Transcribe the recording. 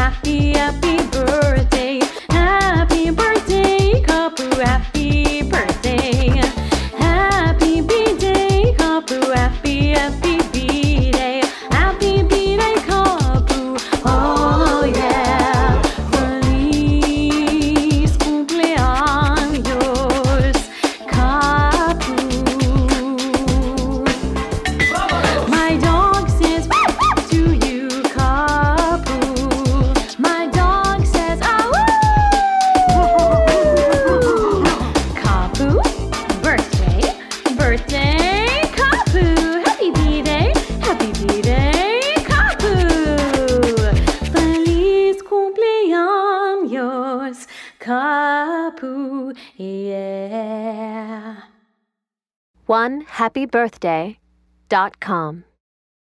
happy, happy birthday. Happy birthday, Kapu, happy birthday. Happy B-Day, Kapu, happy, happy B-Day. Happy B-Day, Kapu, oh yeah. Feliz cumpleaños, Kapu. My dog says to you, Kapu. My dog says, ah, woo! Kapu, birthday, birthday, Kapu. Happy B-Day, Kapu. Feliz cumpleaños, Kapu, yeah. OneHappyBirthday.com